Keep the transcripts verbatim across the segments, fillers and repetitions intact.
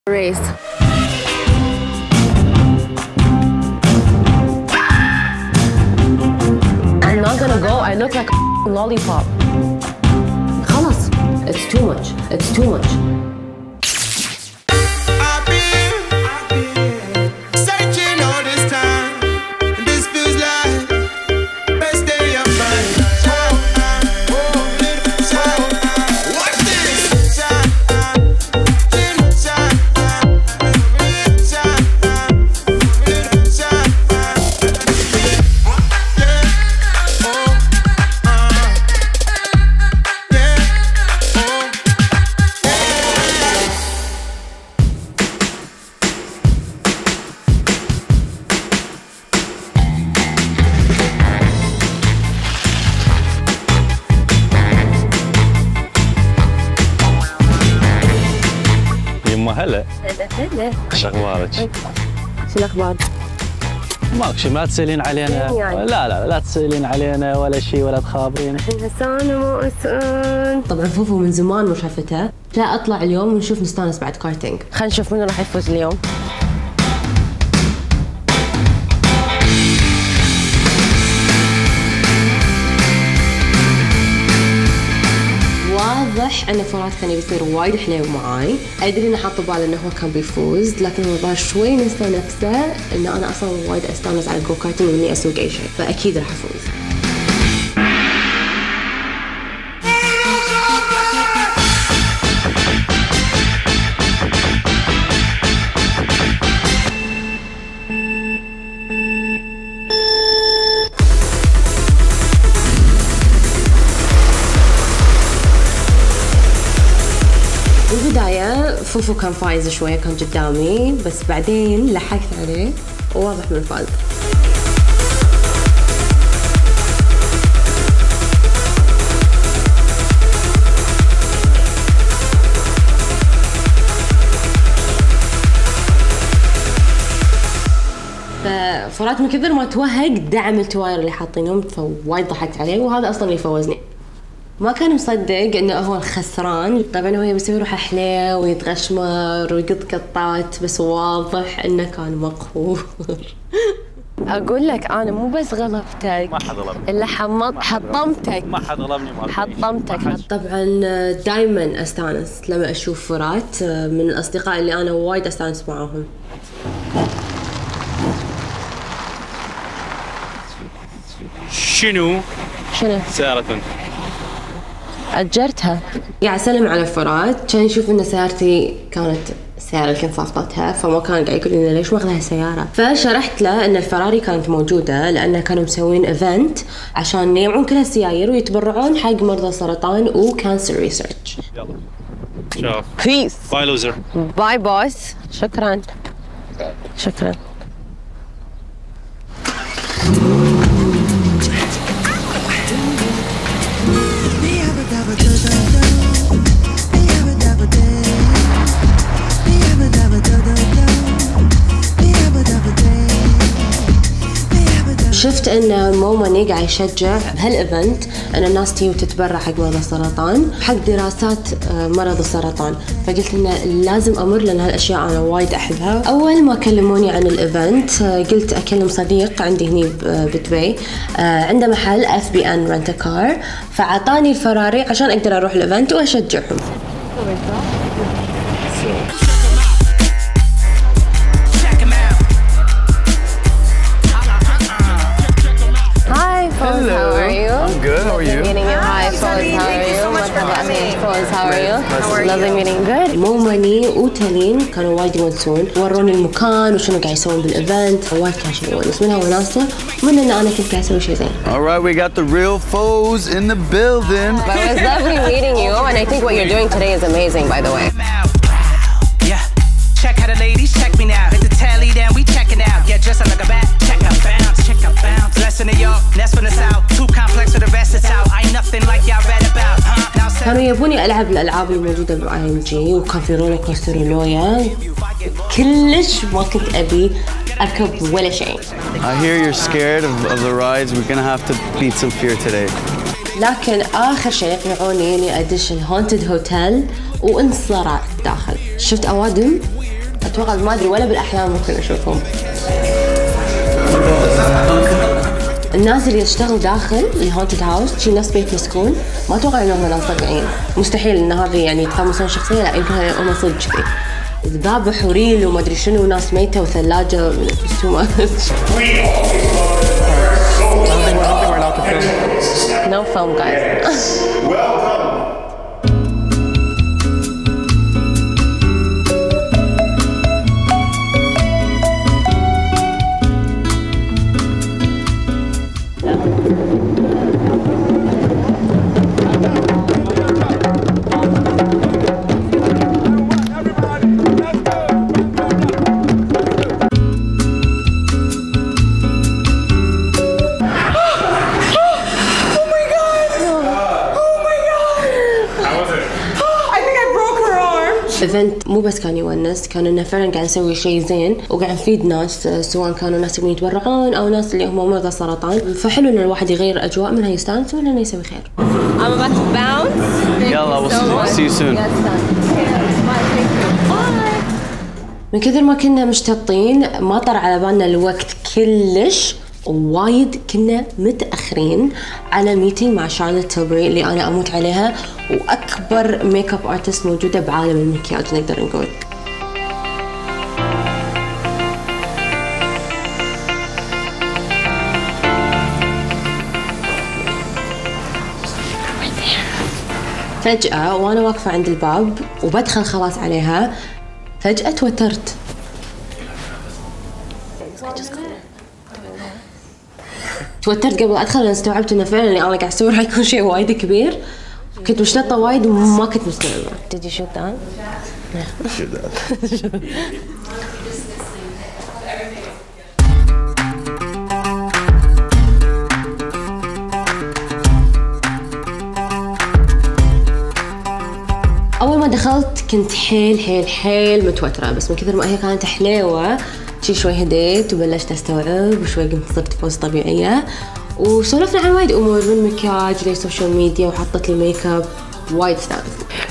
race. I'm not gonna go. I look like a lollipop. خلاص. It's too much. It's too much. هلا هلا هلا ايش اخبارك؟ شو الاخبار؟ ماك شيء، ما تسألين علينا يعني؟ لا لا لا تسألين علينا ولا شيء ولا تخابرين. حسانة ما اسأل. طبعا فوفو من زمان ما شافتها، لا اطلع اليوم ونشوف نستانس بعد كارتينج. خلينا نشوف منو راح يفوز اليوم. واضح ان فراس كان يصير وايد حليو معاي، ادري انه حاط بباله انه هو كان بيفوز، لكن الظاهر شوي نسى نفسه ان انا اصلا وايد استانس على الجو كارتينج واني اسوق اي شيء، فاكيد راح افوز. بالبداية فوفو كان فايز شوية، كان قدامي، بس بعدين لحقت عليه وواضح من فاز. ففرات من كثر ما توهق دعم التواير اللي حاطينهم، فوايد ضحكت عليه، وهذا اصلا اللي فوزني. ما كان مصدق انه هو الخسران، طبعا هو بيسوي روحه حليه ويتغشمر ويقط قطات، بس واضح انه كان مقهور. اقول لك انا مو بس غلبتك، ما حد غلبني الا حمط حطمتك، ما حد غلبني ما حطمتك. طبعا دائما استانس لما اشوف فرات، من الاصدقاء اللي انا وايد استانس معاهم. شنو؟ شنو؟ سيارة أجرتها. قاعد أسلم على فرات، كان يشوف إن سيارتي كانت السيارة اللي كنت صافطتها، فما كان قاعد يقول لي ليش ماخذها سيارة، فشرحت له إن الفراري كانت موجودة لأن كانوا مسوين إيفنت عشان يجمعون كل السيايير ويتبرعون حق مرضى السرطان وكانسر ريسيرش. يلا شوف. بيس. باي لوزر. باي بوس. شكرا. شكرا. شفت ان موماني قاعد يشجع بهالايفنت ان الناس تيجي وتتبرع حق مرضى السرطان، حق دراسات مرض السرطان، فقلت انه لازم امر لان هالاشياء انا وايد احبها. اول ما كلموني عن الايفنت قلت اكلم صديق عندي هني بدبي عنده محل اف بي ان رنت كار، فاعطاني الفراري عشان اقدر اروح الايفنت واشجعهم. Hello. How are you? I'm good. How are you? Meeting you. Hi, Foz. How are you? Foz. How are you? Lovely meeting. Good. موماني وتالين كانوا وايد يونسون، وروني المكان وشنو قاعد يسوون بالايفنت، وايد كان شيء يونس، منها وناسه ومن ان انا كنت قاعد اسوي شيء زين. All right, we got the real Foz in the building. But it was lovely meeting you, and I think what you're doing today is amazing, by the way. Yeah, check how the ladies check me now. Hit the tally, then we checking out. Get dressed like a bat. Check out bounce, check out bounce. Less in the York, less from the south. Too complex for the rest of the out. Ain't nothing like y'all read about, huh? كانوا يبوني العب الالعاب الموجوده باي ام جي، وكان في رولر كوستر ولويا، كلش ما كنت ابي اركب ولا شيء. I hear you're scared of, of the rides. We're gonna have to beat some fear today. لكن آخر شيء يقنعوني إني أدش الهونتد هوتيل وانصرع داخل. شفت أوادم اتوقع ما ادري ولا بالاحلام ممكن اشوفهم. الناس اللي تشتغل داخل الهونتد هاوس شي ناس بيت مسكون، ما اتوقع انهم ناس طبيعيين، مستحيل ان هذه يعني يتقمصون شخصيه، لا يمكن هم صدق كذي. ذبح وريل وما ادري شنو، ناس ميته وثلاجه تو ماتش. No film, guys. ايفنت مو بس كان يونس، كان انه فعلا قاعد نسوي شيء زين وقاعد نفيد ناس، سواء كانوا ناس يبون يتبرعون او ناس اللي هم مرضى سرطان، فحلو ان الواحد يغير اجواء، منها يستانس ومنها يسوي خير. I'm about to bounce. يلا we'll see you soon. من كثر ما كنا مشتطين ما طر على بالنا الوقت كلش، وايد كنا متأخرين على ميتينج مع شارلوت تيلبري اللي أنا أموت عليها، وأكبر ميك اب ارتست موجودة بعالم المكياج نقدر نقول. فجأة وأنا واقفة عند الباب وبدخل خلاص عليها، فجأة توترت. توترت قبل ادخل، لان استوعبت انه فعلا اللي انا قاعد اسوي راح يكون شيء وايد كبير، كنت مشتطه وايد وما كنت مستوعبه. Did you shoot that? Yeah. Shoot that. اول ما دخلت كنت حيل حيل حيل متوتره، بس من كثر ما هي كانت حليوه شي شوي هديت وبلشت استوعب، وشوي قمت صرت فوز طبيعيه، وسولفنا عن وايد امور من مكياج للسوشيال ميديا، وحطت لي ميك اب وايد استانست.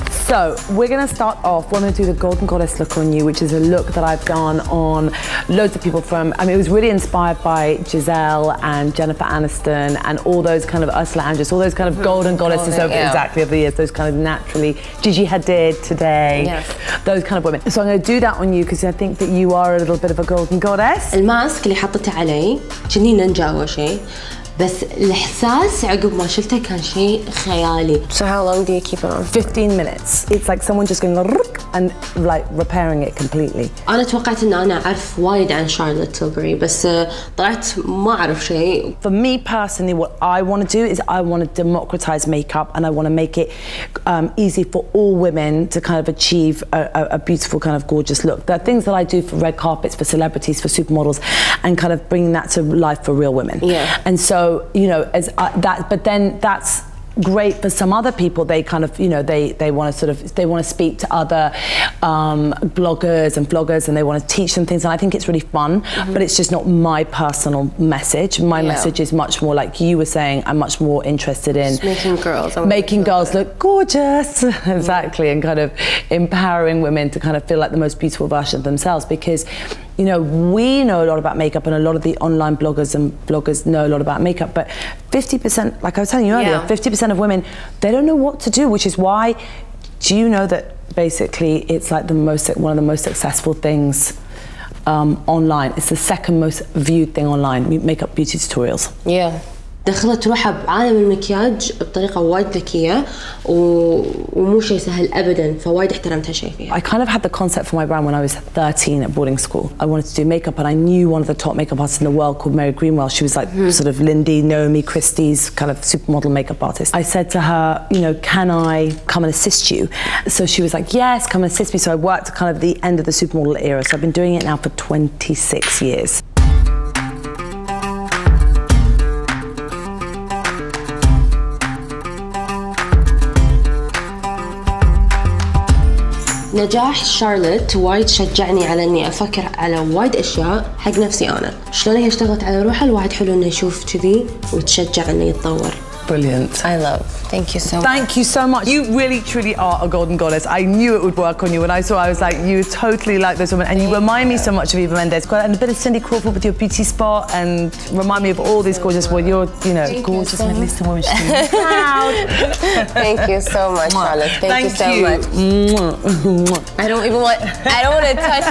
So we're going to start off, we're going to do the Golden Goddess look on you, which is a look that I've done on loads of people from, I mean, it was really inspired by Giselle and Jennifer Aniston and all those kind of Ursula Andress, all those kind of golden goddesses over yeah. exactly over the years, those kind of naturally, Gigi Hadid today, yes. those kind of women. So I'm going to do that on you because I think that you are a little bit of a golden goddess. الماسك اللي حطته علي كني نينجا أول شيء، بس الإحساس عقب ما شلته كان شيء خيالي. So how long do you keep it on? fifteen minutes. It's like someone just going and like repairing it completely. أنا توقعت إن أنا أعرف وايد عن شارلوت تيلبري، بس طلعت ما أعرف شيء. For me personally, what I want to do is I want to democratize makeup, and I want to make it um, easy for all women to kind of achieve a, a, a beautiful kind of gorgeous look. There are things that I do for red carpets, for celebrities, for supermodels, and kind of bringing that to life for real women. Yeah. And so, you know, as uh, that, but then that's great for some other people. They kind of, you know, they they want to sort of they want to speak to other um, bloggers and vloggers, and they want to teach them things, and I think it's really fun. Mm-hmm. But it's just not my personal message. My yeah. message is much more, like you were saying, I'm much more interested in just making girls making girls look gorgeous. Exactly. And kind of empowering women to kind of feel like the most beautiful version of themselves, because you know, we know a lot about makeup, and a lot of the online bloggers and bloggers know a lot about makeup, but fifty percent, like I was telling you earlier, yeah. fifty percent of women, they don't know what to do, which is why, do you know that basically it's like the most, one of the most successful things um, online. It's the second most viewed thing online, makeup beauty tutorials. Yeah. دخلت روحها بعالم المكياج بطريقة وايد ذكية ومو شيء سهل أبداً، فوايد احترمت هالشيء فيها. I kind of had the concept for my brand when I was thirteen at boarding school. I wanted to do makeup, and I knew one of the top makeup artists in the world called Mary Greenwell. She was like mm. sort of Lindy, Naomi Christie's kind of supermodel makeup artist. I said to her, you know, can I come and assist you? So she was like, yes, come and assist me. So I worked at kind of the end of the supermodel era. So I've been doing it now for twenty-six years. نجاح شارلوت وايد شجعني على اني افكر على وايد اشياء حق نفسي انا، شلون هي اشتغلت على روحها. الواحد حلو انه يشوف كذي ويتشجع انه يتطور. brilliant. I love. Thank you so much. Thank you so much. You really, truly are a golden goddess. I knew it would work on you. When I saw, I was like, you totally like this woman, and you remind me so much of Eva Mendes. Got a bit of Cindy Crawford with your beauty spot, and remind me of all these gorgeous women. You're, you know, Thank gorgeous you so Middle Eastern women. Proud. Thank you so much, Charlotte. Thank, Thank you so you. much. I don't even want. I don't want to touch.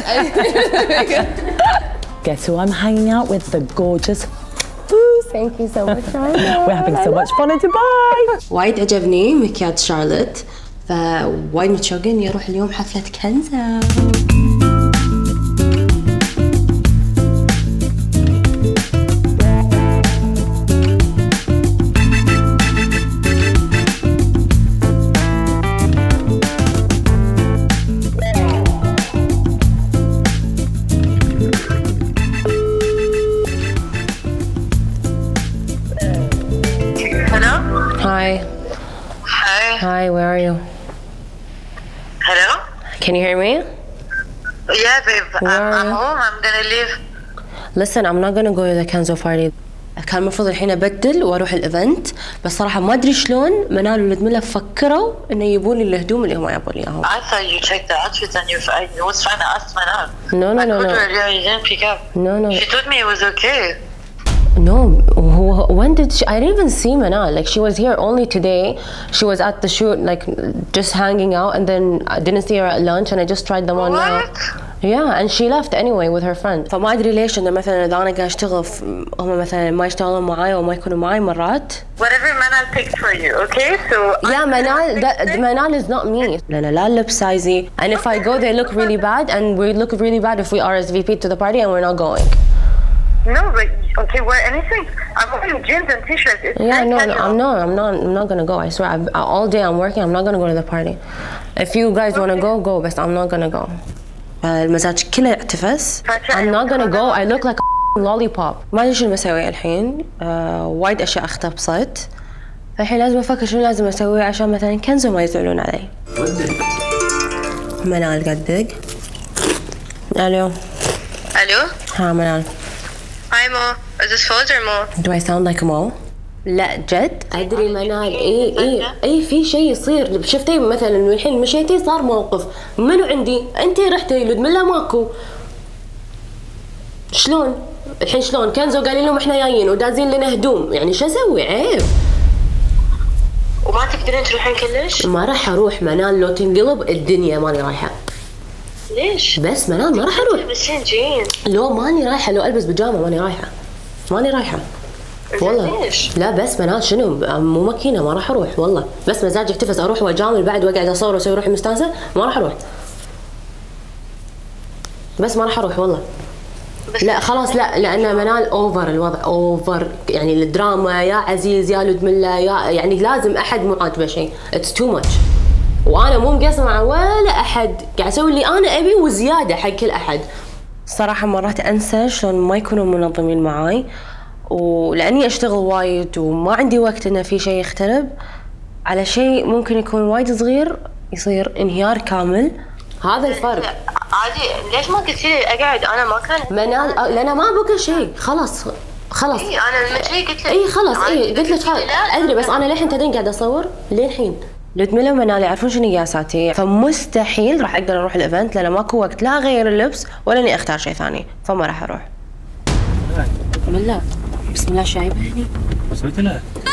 Guess who I'm hanging out with? The gorgeous. Thank you so much, Charlotte. We're having so much fun in Dubai. وايد عجبني مكياج شارلوت، فوايد متشوقين اني اروح اليوم حفلة كنزة. Hi. Hi. Hi, where are you? Hello? Can you hear me? Yeah, babe. Where I'm, are I'm you? home. I'm gonna leave. Listen, I'm not gonna go to the Kenzo party. كان المفروض الحين ابدل واروح الايفنت، بس صراحه ما ادري شلون منال ولدمله فكروا انه يبون لي الهدوم اللي هم يبون لي اياهم. I thought you checked the outfit and you I was trying to ask Manal. No, no, I no, called no. her earlier, you didn't pick up. No, no. She told me it was okay. No, who- when did she? I didn't even see Manal. Like she was here only today. She was at the shoot, like just hanging out, and then I didn't see her at lunch, and I just tried them on now. What? Yeah, and she left anyway with her friend. فما ادري ليش انه مثلا اذا انا قاعد اشتغل في- هم مثلا ما يشتغلون معاي او ما يكونوا معاي مرات. Whatever Manal picked for you, okay? So Yeah, Manal, that, Manal is not me. لأن لا لب سايزي. And if I go, they look really bad, and we look really bad if we R S V P to the party and we're not going. No, but okay, wear anything. I'm wearing jeans and t-shirts. It's Yeah, nice no, no, casual. I'm not, I'm not, I'm not gonna go. I swear, I've, all day I'm working. I'm not gonna go to the party. If you guys wanna go, go. But I'm not gonna go. المزاج كله اعتفس. I'm not gonna go. I look like a lollipop. ما ادري شنو بسوي الحين. آه، وايد اشياء اختبصت. فالحين لازم افكر شنو لازم اسوي عشان مثلا كنزو ما يزعلون علي. منال قدق. الو. Hello? ها منال. Hi, Mo. Is this Foz or Mo? Do I sound like Mo? لا جد ادري منال اي اي اي في شيء يصير. شفتي مثلا من الحين مشيتي صار موقف منو عندي انت رحتي لدمله ماكو شلون الحين شلون كنزو قال لهم احنا جايين ودازين لنا هدوم يعني شو اسوي عيب وما تقدرين تروحين كلش؟ ما راح اروح منال لو تنقلب الدنيا ماني رايحه ليش؟ بس منال ما راح اروح تلبسين جينز. لو ماني رايحه لو البس بيجامه ماني رايحه ماني رايحه والله ليش؟ لا بس منال شنو مو ماكينه ما راح اروح والله بس مزاجي احتفظ اروح واجامل بعد واقعد اصور واسوي روحي مستانسه ما راح اروح بس ما راح اروح والله لا خلاص لا لان منال اوفر الوضع اوفر يعني الدراما يا عزيز يا لدمله يا يعني لازم احد مو عاجبه شيء اتس تو ماتش وانا مو مقصره مع ولا احد قاعد اسوي اللي انا ابي وزياده حق كل احد صراحه مرات انسى شلون ما يكونوا منظمين معاي ولاني اشتغل وايد وما عندي وقت انه في شيء يخترب على شيء ممكن يكون وايد صغير يصير انهيار كامل هذا الفرق عادي ليش ما قلتي لي اقعد انا ما كان منال لأن ما بقى شيء خلاص خلاص اي انا لما جاي قلت لك اي خلاص اي قلت لك ادري بس انا للحين تدرين قاعده اصور للحين لدمله ومنال يعرفون شنو قياساتي فمستحيل راح اقدر اروح الايفنت لان ماكو وقت لا اغير اللبس ولا اني اختار شيء ثاني فما راح اروح بسم الله بسم الله شايبه هني سويت له